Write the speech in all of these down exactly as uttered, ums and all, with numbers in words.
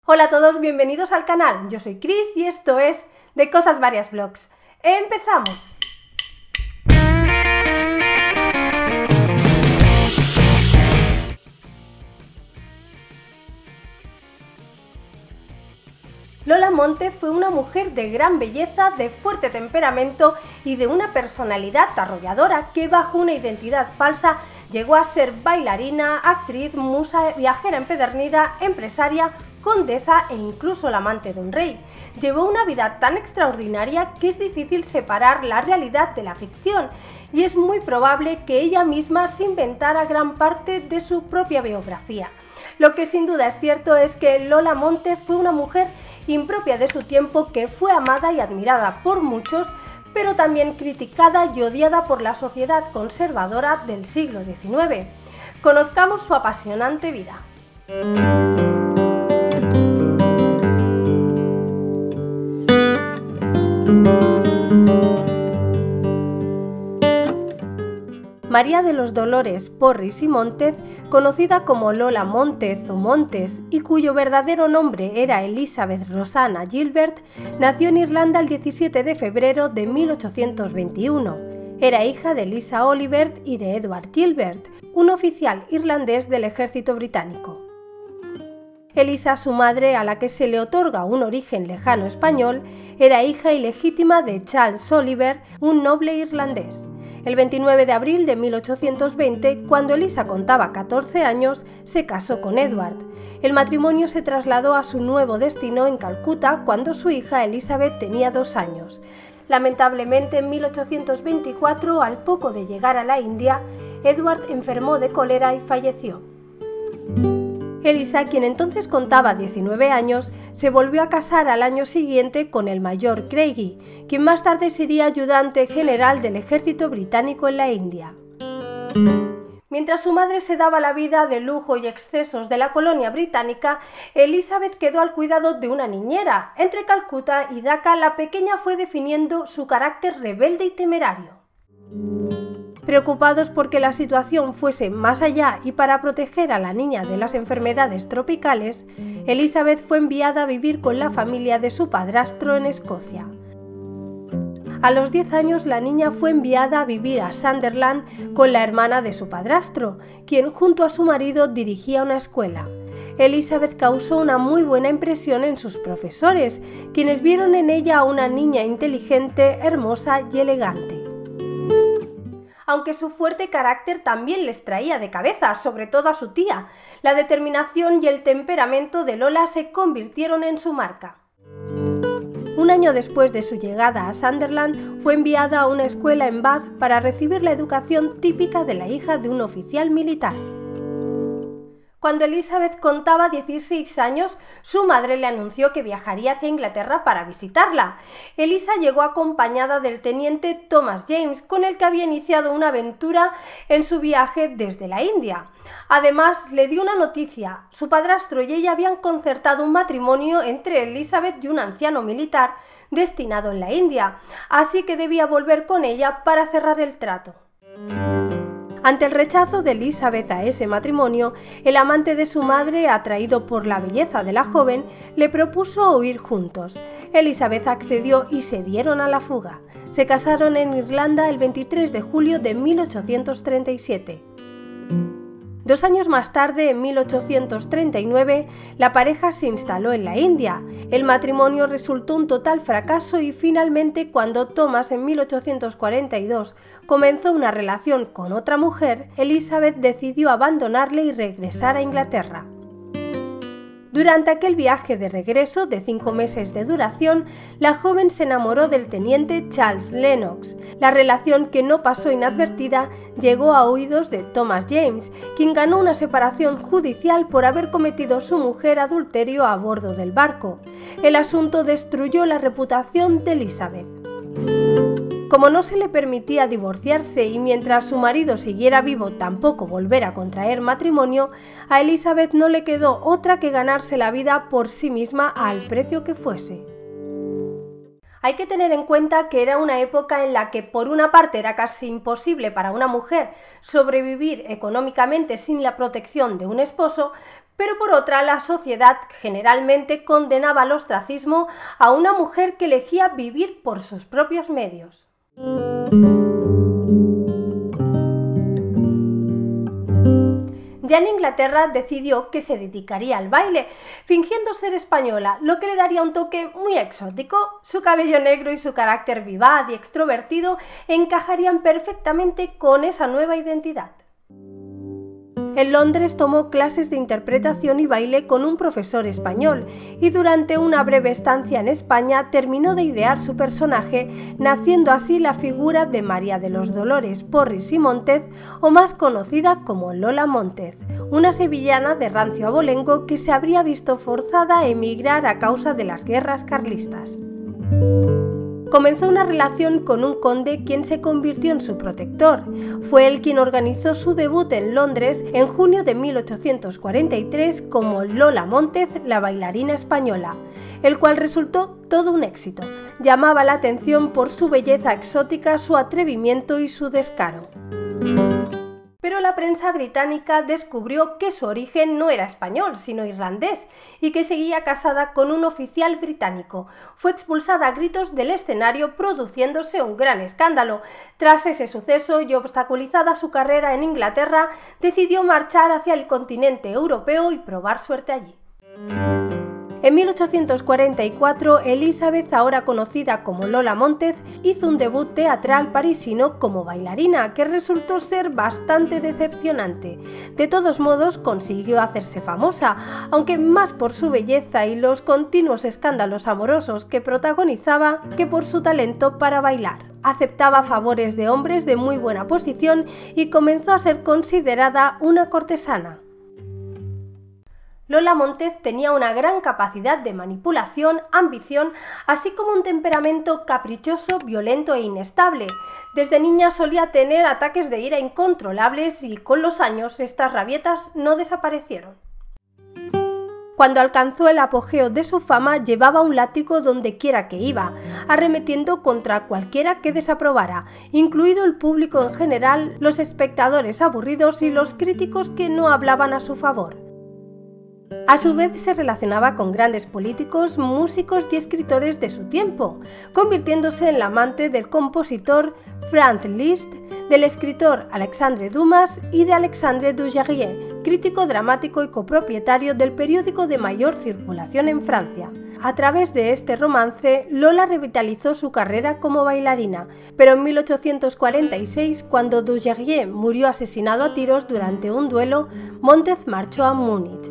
Hola a todos, bienvenidos al canal. Yo soy Cris y esto es De Cosas Varias Vlogs. ¡Empezamos! Lola Montez fue una mujer de gran belleza, de fuerte temperamento y de una personalidad arrolladora que bajo una identidad falsa llegó a ser bailarina, actriz, musa, viajera empedernida, empresaria, condesa e incluso la amante de un rey. Llevó una vida tan extraordinaria que es difícil separar la realidad de la ficción y es muy probable que ella misma se inventara gran parte de su propia biografía. Lo que sin duda es cierto es que Lola Montez fue una mujer impropia de su tiempo que fue amada y admirada por muchos, pero también criticada y odiada por la sociedad conservadora del siglo diecinueve. Conozcamos su apasionante vida. María de los Dolores Porris y Montez, conocida como Lola Montez o Montes y cuyo verdadero nombre era Elizabeth Rosanna Gilbert, nació en Irlanda el diecisiete de febrero de mil ochocientos veintiuno. Era hija de Eliza Olivert y de Edward Gilbert, un oficial irlandés del ejército británico. Eliza, su madre, a la que se le otorga un origen lejano español, era hija ilegítima de Charles Oliver, un noble irlandés. El veintinueve de abril de mil ochocientos veinte, cuando Eliza contaba catorce años, se casó con Edward. El matrimonio se trasladó a su nuevo destino en Calcuta cuando su hija Elizabeth tenía dos años. Lamentablemente, en mil ochocientos veinticuatro, al poco de llegar a la India, Edward enfermó de cólera y falleció. Eliza, quien entonces contaba diecinueve años, se volvió a casar al año siguiente con el mayor Craigie, quien más tarde sería ayudante general del ejército británico en la India. Mientras su madre se daba la vida de lujo y excesos de la colonia británica, Elizabeth quedó al cuidado de una niñera. Entre Calcuta y Dhaka, la pequeña fue definiendo su carácter rebelde y temerario. Preocupados porque la situación fuese más allá y para proteger a la niña de las enfermedades tropicales, Elizabeth fue enviada a vivir con la familia de su padrastro en Escocia. A los diez años la niña fue enviada a vivir a Sunderland con la hermana de su padrastro, quien junto a su marido dirigía una escuela. Elizabeth causó una muy buena impresión en sus profesores, quienes vieron en ella a una niña inteligente, hermosa y elegante. Aunque su fuerte carácter también les traía de cabeza, sobre todo a su tía, la determinación y el temperamento de Lola se convirtieron en su marca. Un año después de su llegada a Sunderland, fue enviada a una escuela en Bath para recibir la educación típica de la hija de un oficial militar. Cuando Elizabeth contaba dieciséis años, su madre le anunció que viajaría hacia Inglaterra para visitarla. Eliza llegó acompañada del teniente Thomas James, con el que había iniciado una aventura en su viaje desde la India. Además, le dio una noticia. Su padrastro y ella habían concertado un matrimonio entre Elizabeth y un anciano militar destinado en la India, así que debía volver con ella para cerrar el trato. Ante el rechazo de Elizabeth a ese matrimonio, el amante de su madre, atraído por la belleza de la joven, le propuso huir juntos. Elizabeth accedió y se dieron a la fuga. Se casaron en Irlanda el veintitrés de julio de mil ochocientos treinta y siete. Dos años más tarde, en mil ochocientos treinta y nueve, la pareja se instaló en la India. El matrimonio resultó un total fracaso y finalmente, cuando Thomas en mil ochocientos cuarenta y dos comenzó una relación con otra mujer, Elizabeth decidió abandonarle y regresar a Inglaterra. Durante aquel viaje de regreso de cinco meses de duración, la joven se enamoró del teniente Charles Lennox. La relación, que no pasó inadvertida, llegó a oídos de Thomas James, quien ganó una separación judicial por haber cometido su mujer adulterio a bordo del barco. El asunto destruyó la reputación de Elizabeth. Como no se le permitía divorciarse y mientras su marido siguiera vivo tampoco volver a contraer matrimonio, a Elizabeth no le quedó otra que ganarse la vida por sí misma al precio que fuese. Hay que tener en cuenta que era una época en la que por una parte era casi imposible para una mujer sobrevivir económicamente sin la protección de un esposo, pero por otra la sociedad generalmente condenaba al ostracismo a una mujer que elegía vivir por sus propios medios. Ya en Inglaterra decidió que se dedicaría al baile, fingiendo ser española, lo que le daría un toque muy exótico. Su cabello negro y su carácter vivaz y extrovertido encajarían perfectamente con esa nueva identidad. En Londres tomó clases de interpretación y baile con un profesor español y durante una breve estancia en España terminó de idear su personaje, naciendo así la figura de María de los Dolores Porris y Montez, o más conocida como Lola Montez, una sevillana de rancio abolengo que se habría visto forzada a emigrar a causa de las guerras carlistas. Comenzó una relación con un conde quien se convirtió en su protector. Fue él quien organizó su debut en Londres en junio de mil ochocientos cuarenta y tres como Lola Montez, la bailarina española, el cual resultó todo un éxito. Llamaba la atención por su belleza exótica, su atrevimiento y su descaro. Pero la prensa británica descubrió que su origen no era español, sino irlandés, y que seguía casada con un oficial británico. Fue expulsada a gritos del escenario, produciéndose un gran escándalo. Tras ese suceso y obstaculizada su carrera en Inglaterra, decidió marchar hacia el continente europeo y probar suerte allí. En mil ochocientos cuarenta y cuatro, Elizabeth, ahora conocida como Lola Montez, hizo un debut teatral parisino como bailarina, que resultó ser bastante decepcionante. De todos modos, consiguió hacerse famosa, aunque más por su belleza y los continuos escándalos amorosos que protagonizaba que por su talento para bailar. Aceptaba favores de hombres de muy buena posición y comenzó a ser considerada una cortesana. Lola Montez tenía una gran capacidad de manipulación, ambición, así como un temperamento caprichoso, violento e inestable. Desde niña solía tener ataques de ira incontrolables y con los años estas rabietas no desaparecieron. Cuando alcanzó el apogeo de su fama, llevaba un látigo donde quiera que iba, arremetiendo contra cualquiera que desaprobara, incluido el público en general, los espectadores aburridos y los críticos que no hablaban a su favor. A su vez se relacionaba con grandes políticos, músicos y escritores de su tiempo, convirtiéndose en la amante del compositor Franz Liszt, del escritor Alexandre Dumas y de Alexandre Dujarrier, crítico dramático y copropietario del periódico de mayor circulación en Francia. A través de este romance, Lola revitalizó su carrera como bailarina, pero en mil ochocientos cuarenta y seis, cuando Dujarrier murió asesinado a tiros durante un duelo, Montez marchó a Múnich.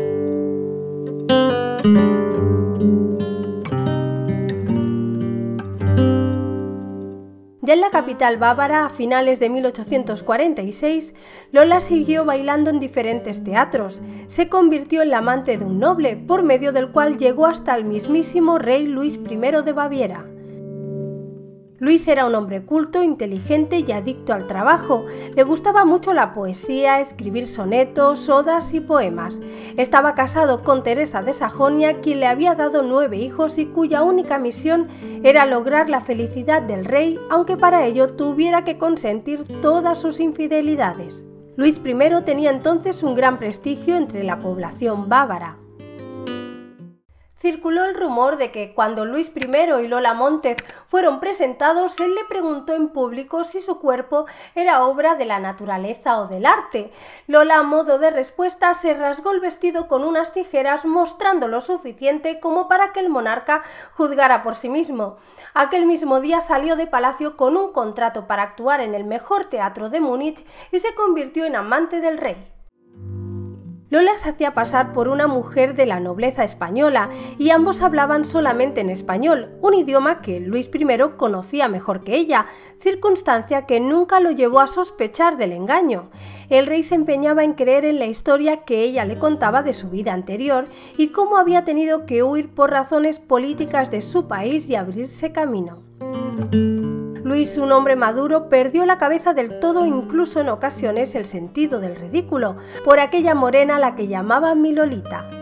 Ya en la capital bávara, a finales de mil ochocientos cuarenta y seis, Lola siguió bailando en diferentes teatros. Se convirtió en la amante de un noble, por medio del cual llegó hasta el mismísimo rey Luis primero de Baviera. Luis era un hombre culto, inteligente y adicto al trabajo. Le gustaba mucho la poesía, escribir sonetos, odas y poemas. Estaba casado con Teresa de Sajonia, quien le había dado nueve hijos y cuya única misión era lograr la felicidad del rey, aunque para ello tuviera que consentir todas sus infidelidades. Luis primero tenía entonces un gran prestigio entre la población bávara. Circuló el rumor de que cuando Luis primero y Lola Montez fueron presentados, él le preguntó en público si su cuerpo era obra de la naturaleza o del arte. Lola, a modo de respuesta, se rasgó el vestido con unas tijeras, mostrando lo suficiente como para que el monarca juzgara por sí mismo. Aquel mismo día salió de palacio con un contrato para actuar en el mejor teatro de Múnich y se convirtió en amante del rey. Lola se hacía pasar por una mujer de la nobleza española y ambos hablaban solamente en español, un idioma que Luis primero conocía mejor que ella, circunstancia que nunca lo llevó a sospechar del engaño. El rey se empeñaba en creer en la historia que ella le contaba de su vida anterior y cómo había tenido que huir por razones políticas de su país y abrirse camino. Luis, un hombre maduro, perdió la cabeza del todo, incluso en ocasiones el sentido del ridículo, por aquella morena a la que llamaba mi Lolita.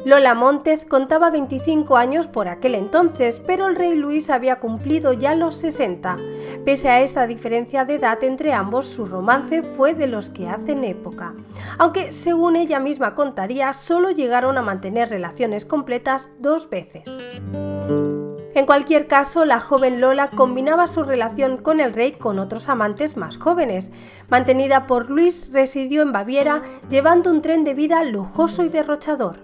Lola Montez contaba veinticinco años por aquel entonces, pero el rey Luis había cumplido ya los sesenta. Pese a esta diferencia de edad entre ambos, su romance fue de los que hacen época. Aunque, según ella misma contaría, solo llegaron a mantener relaciones completas dos veces. En cualquier caso, la joven Lola combinaba su relación con el rey con otros amantes más jóvenes. Mantenida por Luis, residió en Baviera, llevando un tren de vida lujoso y derrochador.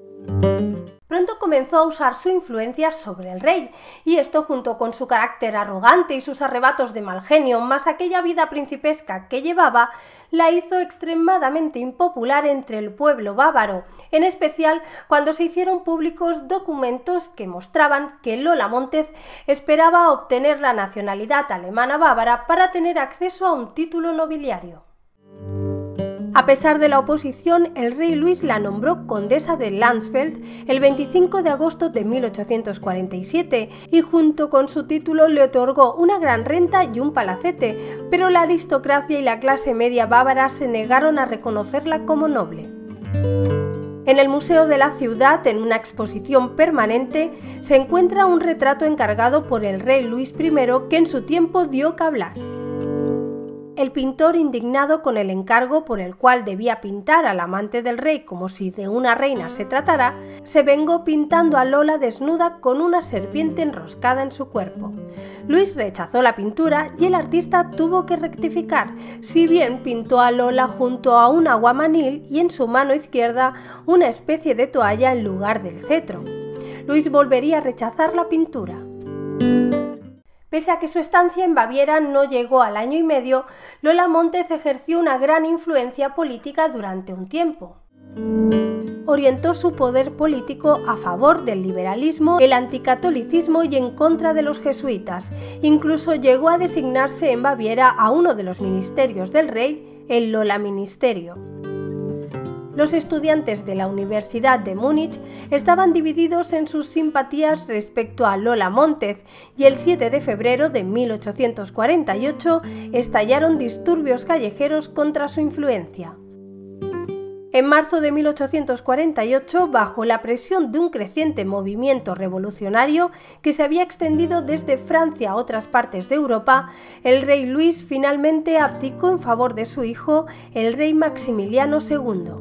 Pronto comenzó a usar su influencia sobre el rey, y esto, junto con su carácter arrogante y sus arrebatos de mal genio, más aquella vida principesca que llevaba, la hizo extremadamente impopular entre el pueblo bávaro, en especial cuando se hicieron públicos documentos que mostraban que Lola Montez esperaba obtener la nacionalidad alemana bávara para tener acceso a un título nobiliario. A pesar de la oposición, el rey Luis la nombró condesa de Landsfeld el veinticinco de agosto de mil ochocientos cuarenta y siete y junto con su título le otorgó una gran renta y un palacete, pero la aristocracia y la clase media bávara se negaron a reconocerla como noble. En el Museo de la Ciudad, en una exposición permanente, se encuentra un retrato encargado por el rey Luis primero que en su tiempo dio que hablar. El pintor, indignado con el encargo por el cual debía pintar al amante del rey como si de una reina se tratara, se vengó pintando a Lola desnuda con una serpiente enroscada en su cuerpo. Luis rechazó la pintura y el artista tuvo que rectificar, si bien pintó a Lola junto a un aguamanil y en su mano izquierda una especie de toalla en lugar del cetro. Luis volvería a rechazar la pintura. Pese a que su estancia en Baviera no llegó al año y medio, Lola Montez ejerció una gran influencia política durante un tiempo. Orientó su poder político a favor del liberalismo, el anticatolicismo y en contra de los jesuitas. Incluso llegó a designarse en Baviera a uno de los ministerios del rey, el Lola Ministerio. Los estudiantes de la Universidad de Múnich estaban divididos en sus simpatías respecto a Lola Montez y el siete de febrero de mil ochocientos cuarenta y ocho estallaron disturbios callejeros contra su influencia. En marzo de mil ochocientos cuarenta y ocho, bajo la presión de un creciente movimiento revolucionario que se había extendido desde Francia a otras partes de Europa, el rey Luis finalmente abdicó en favor de su hijo, el rey Maximiliano segundo.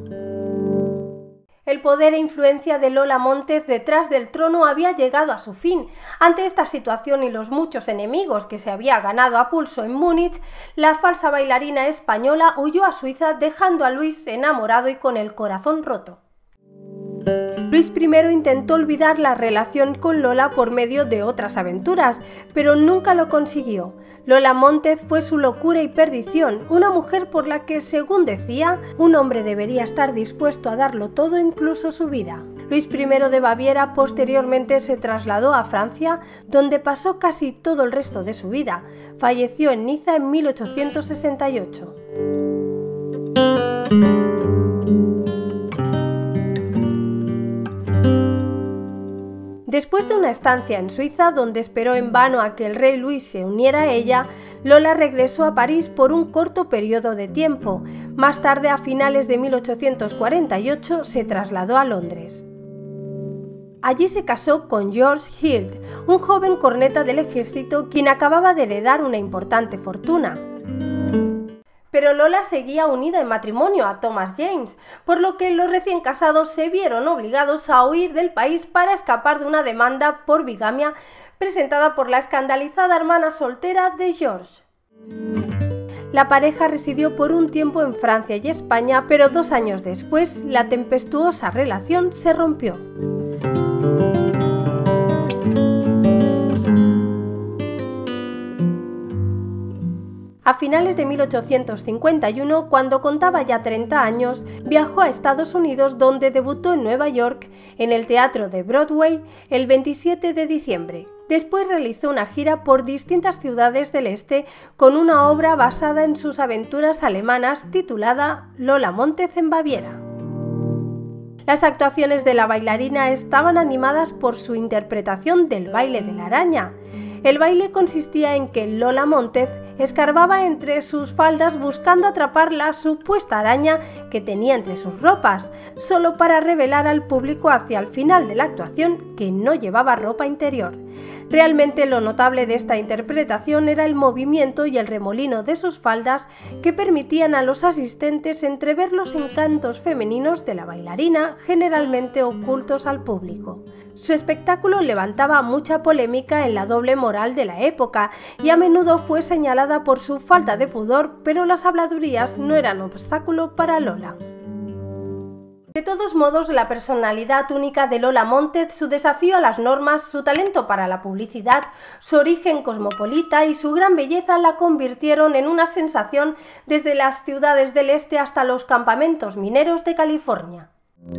El poder e influencia de Lola Montez detrás del trono había llegado a su fin. Ante esta situación y los muchos enemigos que se había ganado a pulso en Múnich, la falsa bailarina española huyó a Suiza dejando a Luis enamorado y con el corazón roto. Luis primero intentó olvidar la relación con Lola por medio de otras aventuras, pero nunca lo consiguió. Lola Montez fue su locura y perdición, una mujer por la que, según decía, un hombre debería estar dispuesto a darlo todo, incluso su vida. Luis primero de Baviera posteriormente se trasladó a Francia, donde pasó casi todo el resto de su vida. Falleció en Niza en mil ochocientos sesenta y ocho. Después de una estancia en Suiza, donde esperó en vano a que el rey Luis se uniera a ella, Lola regresó a París por un corto periodo de tiempo. Más tarde, a finales de mil ochocientos cuarenta y ocho, se trasladó a Londres. Allí se casó con George Hild, un joven corneta del ejército quien acababa de heredar una importante fortuna. Pero Lola seguía unida en matrimonio a Thomas James, por lo que los recién casados se vieron obligados a huir del país para escapar de una demanda por bigamia presentada por la escandalizada hermana soltera de George. La pareja residió por un tiempo en Francia y España, pero dos años después la tempestuosa relación se rompió. A finales de mil ochocientos cincuenta y uno, cuando contaba ya treinta años, viajó a Estados Unidos, donde debutó en Nueva York, en el Teatro de Broadway, el veintisiete de diciembre. Después realizó una gira por distintas ciudades del este con una obra basada en sus aventuras alemanas titulada Lola Montez en Baviera. Las actuaciones de la bailarina estaban animadas por su interpretación del baile de la araña. El baile consistía en que Lola Montez escarbaba entre sus faldas buscando atrapar la supuesta araña que tenía entre sus ropas, solo para revelar al público hacia el final de la actuación que no llevaba ropa interior. Realmente lo notable de esta interpretación era el movimiento y el remolino de sus faldas que permitían a los asistentes entrever los encantos femeninos de la bailarina, generalmente ocultos al público. Su espectáculo levantaba mucha polémica en la doble moral de la época y a menudo fue señalada por su falta de pudor, pero las habladurías no eran obstáculo para Lola. De todos modos, la personalidad única de Lola Montez, su desafío a las normas, su talento para la publicidad, su origen cosmopolita y su gran belleza la convirtieron en una sensación desde las ciudades del este hasta los campamentos mineros de California.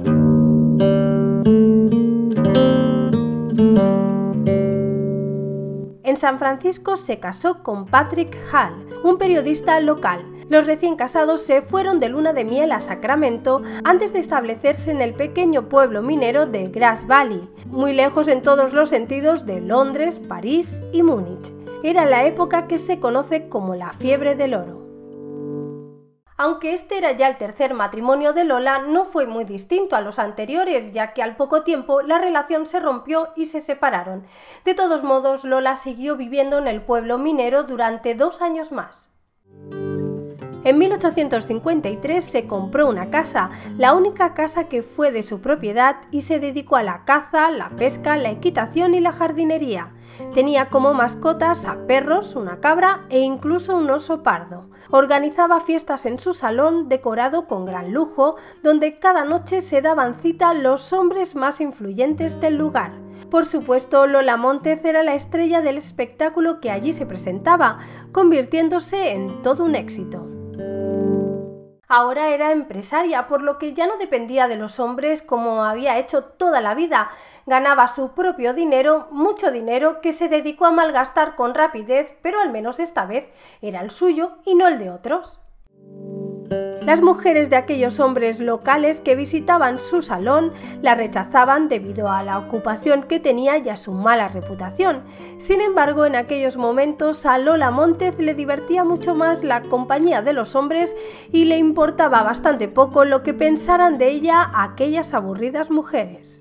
En San Francisco se casó con Patrick Hall, un periodista local. Los recién casados se fueron de luna de miel a Sacramento antes de establecerse en el pequeño pueblo minero de Grass Valley, muy lejos en todos los sentidos de Londres, París y Múnich. Era la época que se conoce como la fiebre del oro. Aunque este era ya el tercer matrimonio de Lola, no fue muy distinto a los anteriores, ya que al poco tiempo la relación se rompió y se separaron. De todos modos, Lola siguió viviendo en el pueblo minero durante dos años más. En mil ochocientos cincuenta y tres se compró una casa, la única casa que fue de su propiedad, y se dedicó a la caza, la pesca, la equitación y la jardinería. Tenía como mascotas a perros, una cabra e incluso un oso pardo. Organizaba fiestas en su salón, decorado con gran lujo, donde cada noche se daban cita los hombres más influyentes del lugar. Por supuesto, Lola Montez era la estrella del espectáculo que allí se presentaba, convirtiéndose en todo un éxito. Ahora era empresaria, por lo que ya no dependía de los hombres como había hecho toda la vida. Ganaba su propio dinero, mucho dinero, que se dedicó a malgastar con rapidez, pero al menos esta vez era el suyo y no el de otros. Las mujeres de aquellos hombres locales que visitaban su salón la rechazaban debido a la ocupación que tenía y a su mala reputación. Sin embargo, en aquellos momentos a Lola Montez le divertía mucho más la compañía de los hombres y le importaba bastante poco lo que pensaran de ella aquellas aburridas mujeres.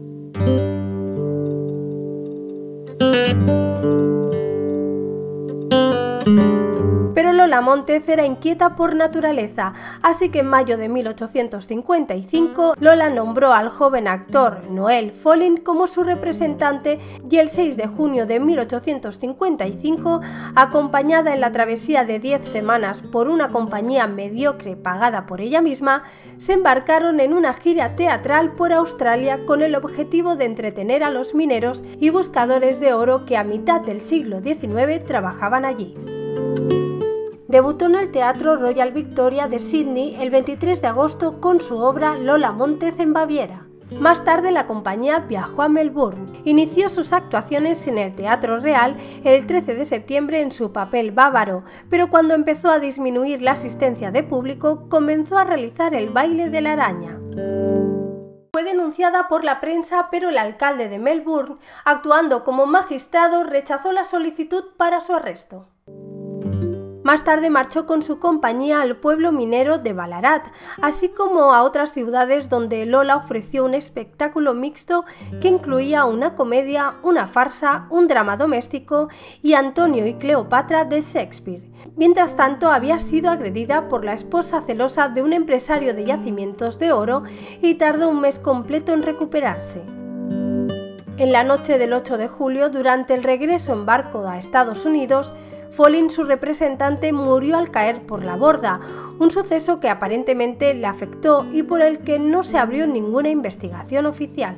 Pero Lola Montez era inquieta por naturaleza, así que en mayo de mil ochocientos cincuenta y cinco Lola nombró al joven actor Noel Folin como su representante y el seis de junio de mil ochocientos cincuenta y cinco, acompañada en la travesía de diez semanas por una compañía mediocre pagada por ella misma, se embarcaron en una gira teatral por Australia con el objetivo de entretener a los mineros y buscadores de oro que a mitad del siglo diecinueve trabajaban allí. Debutó en el Teatro Royal Victoria de Sídney el veintitrés de agosto con su obra Lola Montez en Baviera. Más tarde la compañía viajó a Melbourne. Inició sus actuaciones en el Teatro Real el trece de septiembre en su papel bávaro, pero cuando empezó a disminuir la asistencia de público, comenzó a realizar el baile de la araña. Fue denunciada por la prensa, pero el alcalde de Melbourne, actuando como magistrado, rechazó la solicitud para su arresto. Más tarde marchó con su compañía al pueblo minero de Ballarat, así como a otras ciudades donde Lola ofreció un espectáculo mixto que incluía una comedia, una farsa, un drama doméstico y Antonio y Cleopatra de Shakespeare. Mientras tanto, había sido agredida por la esposa celosa de un empresario de yacimientos de oro y tardó un mes completo en recuperarse. En la noche del ocho de julio, durante el regreso en barco a Estados Unidos, Folin, su representante, murió al caer por la borda, un suceso que aparentemente le afectó y por el que no se abrió ninguna investigación oficial.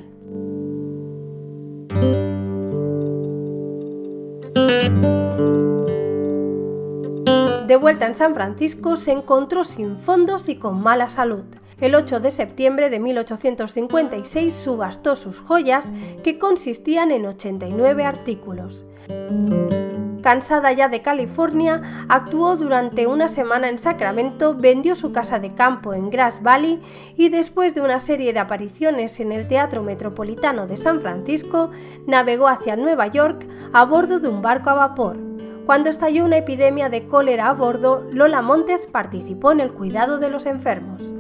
De vuelta en San Francisco, se encontró sin fondos y con mala salud. El ocho de septiembre de mil ochocientos cincuenta y seis subastó sus joyas, que consistían en ochenta y nueve artículos. Cansada ya de California, actuó durante una semana en Sacramento, vendió su casa de campo en Grass Valley y después de una serie de apariciones en el Teatro Metropolitano de San Francisco, navegó hacia Nueva York a bordo de un barco a vapor. Cuando estalló una epidemia de cólera a bordo, Lola Montez participó en el cuidado de los enfermos.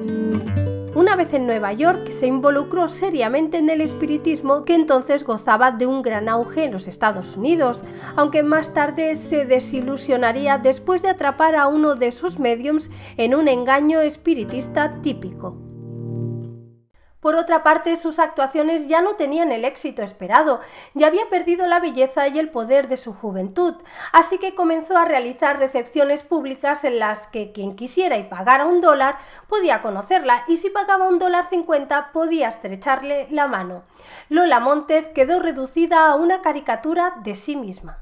Una vez en Nueva York, se involucró seriamente en el espiritismo, que entonces gozaba de un gran auge en los Estados Unidos, aunque más tarde se desilusionaría después de atrapar a uno de sus médiums en un engaño espiritista típico. Por otra parte, sus actuaciones ya no tenían el éxito esperado, ya había perdido la belleza y el poder de su juventud, así que comenzó a realizar recepciones públicas en las que quien quisiera y pagara un dólar podía conocerla, y si pagaba un dólar cincuenta podía estrecharle la mano. Lola Montez quedó reducida a una caricatura de sí misma.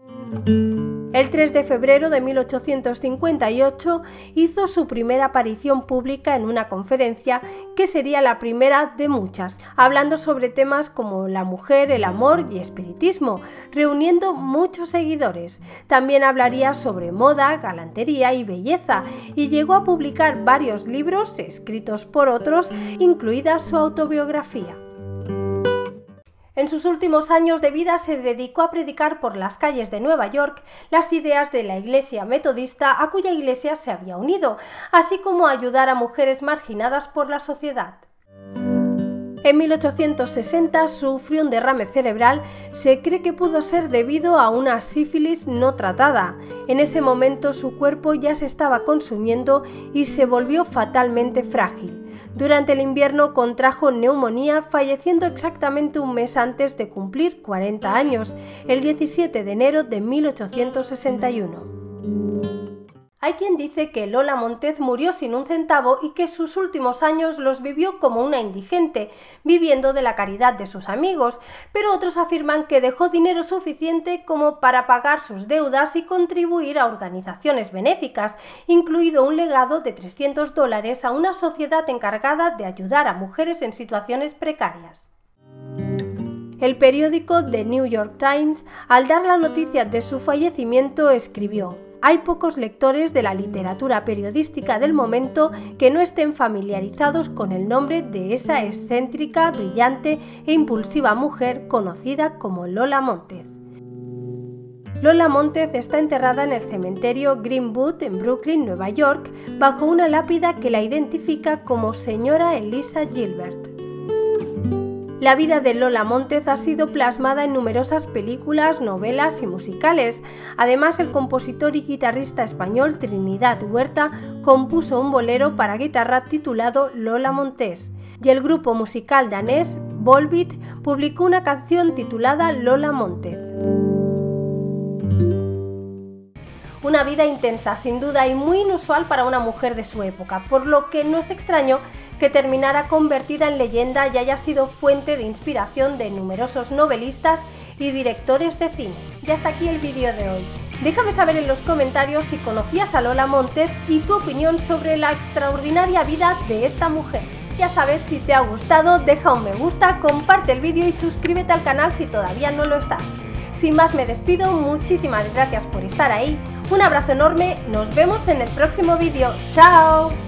El tres de febrero de mil ochocientos cincuenta y ocho hizo su primera aparición pública en una conferencia que sería la primera de muchas, hablando sobre temas como la mujer, el amor y espiritismo, reuniendo muchos seguidores. También hablaría sobre moda, galantería y belleza, y llegó a publicar varios libros escritos por otros, incluida su autobiografía. En sus últimos años de vida se dedicó a predicar por las calles de Nueva York las ideas de la Iglesia Metodista, a cuya iglesia se había unido, así como a ayudar a mujeres marginadas por la sociedad. En mil ochocientos sesenta sufrió un derrame cerebral. Se cree que pudo ser debido a una sífilis no tratada. En ese momento su cuerpo ya se estaba consumiendo y se volvió fatalmente frágil. Durante el invierno contrajo neumonía, falleciendo exactamente un mes antes de cumplir cuarenta años, el diecisiete de enero de mil ochocientos sesenta y uno. Hay quien dice que Lola Montez murió sin un centavo y que sus últimos años los vivió como una indigente, viviendo de la caridad de sus amigos, pero otros afirman que dejó dinero suficiente como para pagar sus deudas y contribuir a organizaciones benéficas, incluido un legado de trescientos dólares a una sociedad encargada de ayudar a mujeres en situaciones precarias. El periódico The New York Times, al dar la noticia de su fallecimiento, escribió: "Hay pocos lectores de la literatura periodística del momento que no estén familiarizados con el nombre de esa excéntrica, brillante e impulsiva mujer conocida como Lola Montez". Lola Montez está enterrada en el cementerio Greenwood en Brooklyn, Nueva York, bajo una lápida que la identifica como señora Eliza Gilbert. La vida de Lola Montez ha sido plasmada en numerosas películas, novelas y musicales. Además, el compositor y guitarrista español Trinidad Huerta compuso un bolero para guitarra titulado Lola Montez, y el grupo musical danés Volbeat publicó una canción titulada Lola Montez. Una vida intensa, sin duda, y muy inusual para una mujer de su época, por lo que no es extraño que terminara convertida en leyenda y haya sido fuente de inspiración de numerosos novelistas y directores de cine. Y hasta aquí el vídeo de hoy. Déjame saber en los comentarios si conocías a Lola Montez y tu opinión sobre la extraordinaria vida de esta mujer. Ya sabes, si te ha gustado, deja un me gusta, comparte el vídeo y suscríbete al canal si todavía no lo estás. Sin más me despido, muchísimas gracias por estar ahí, un abrazo enorme, nos vemos en el próximo vídeo, ¡chao!